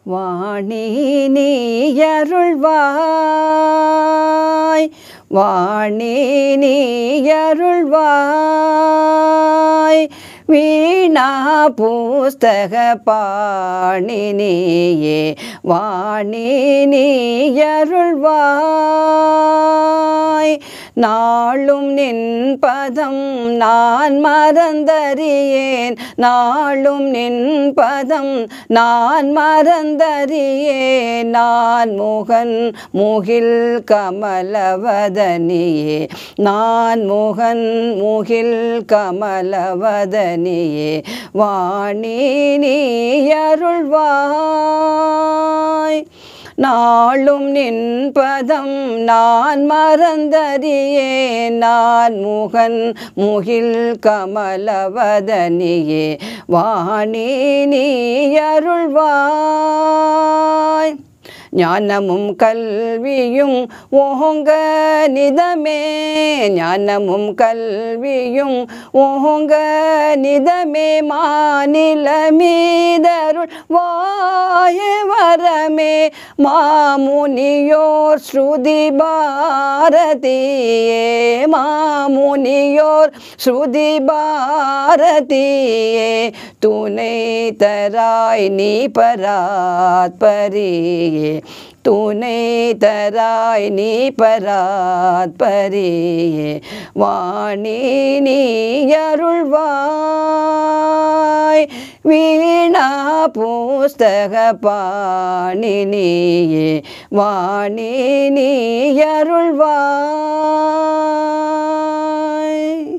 வாணி நீயருள்வாய் வாணி நீயருள்வாய் வீணா புஸ்தக பாணினியே வாணி நீயருள்வாய் நாளும் நின் பதம் நான் மறந்தறியேன் நாளும் நின் பதம் நான் மறந்தறியேன் நான் முகன் முகில் கமலவதனியே நான் முகன் முகில் கமலவதனியே வாணி நீயருள்வாய் நாளும் நின் பதம் நான் மறந்தறியேன் நான் முகன் முகில் கமலவதனியே வாணி நீயருள்வாய் ஞானமும் கல்வியும் ஓங்க நிதமே ஞானமும் கல்வியும் ஓங்க நிதமே மாநில மீதருள் வாய வரமே மாமுனியோர் ஸ்ருதி பாரதியே மாமுனியோர் ஸ்ருதி பாரதியே துணை தராய் நீ பராத்பரியே துணை தராய் நீ பராத்பரியே வாணி நீயருள்வாய் வீணா புஸ்தக பாணினியே வாணி நீயருள்வாய்.